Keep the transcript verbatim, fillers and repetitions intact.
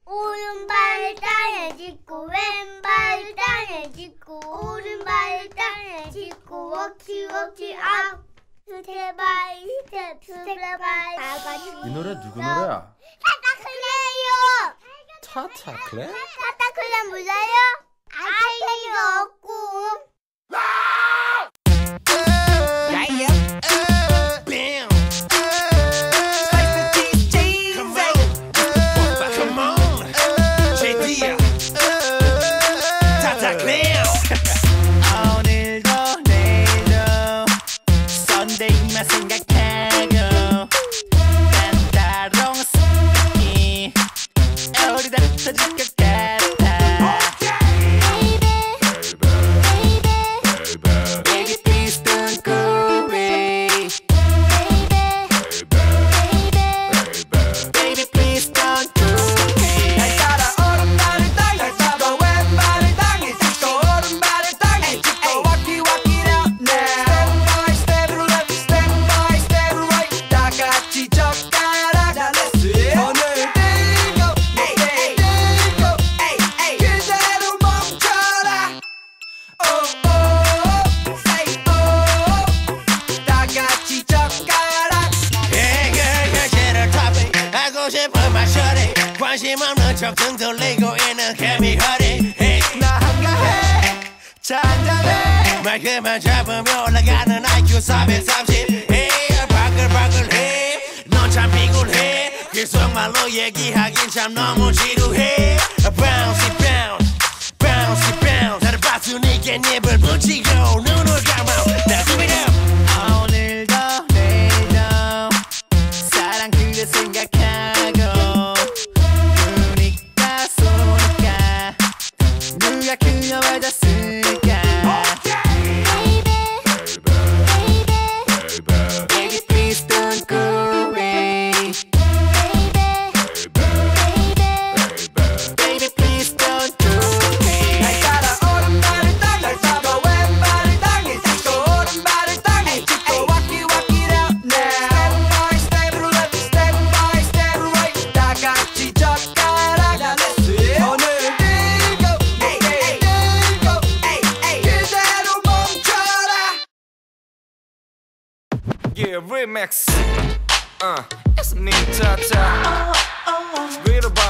오른발을 땅에 짚고 왼발을 땅에 짚고 오른발을 땅에 짚고 워키 워키 업 스텝 바이 스텝 스텝 바이 다 같이. 이 노래 누구 노래야? 타타클레요. 타타클레? 타타클레 몰라요? 아이디가 없고. 오늘도 내일도 썬데이만 생각하고 까다로운 숨이 오르다 터질 것 같아. Baby please don't go away. Baby please don't go away. 날 따라 오른발을 땅에 짚고 왼발을 땅에 짚고 오른발을 땅에 짚고 walkie walkie out now. Step by step left, step by step right. 다 같이 젓가락 날렸어. 오늘 들고 내일 들고 그대로 멈춰라. Oh oh say oh. 다 같이 젓가락. Hey girl 결제를 탑해 하고 싶은 마셔래. 관심 없는 척 등 돌리고 있는 개미 허리. Hey 나 한가해 잔잔해 말 그만 잡으면 올라가는 아이큐 사백삼십. Hey 바글바글해 넌 참 비굴해 계속말로 얘기하긴 참 너무 지루해. Bouncy bounce bouncy bounce 나를 봤으니까 입을 붙이고 눈을 감아. Now give it up. 오늘도 내일도 사랑 그래 생각하고 눈이가 쏘니까 누가 그녀를 졌을까. Baby please don't go away. Baby please don't go away. 날 따라 오른발을 땅에 짚고 왼발을 땅에 짚고 오른발을 땅에 짚고 walkie walkie out now. Step by step left, step by step right. 다 같이 젓가락 날렸어. 오늘 들고 내일 들고 그대로 멈춰라. Yeah, remix. Uh, it's me, Tata. It's real about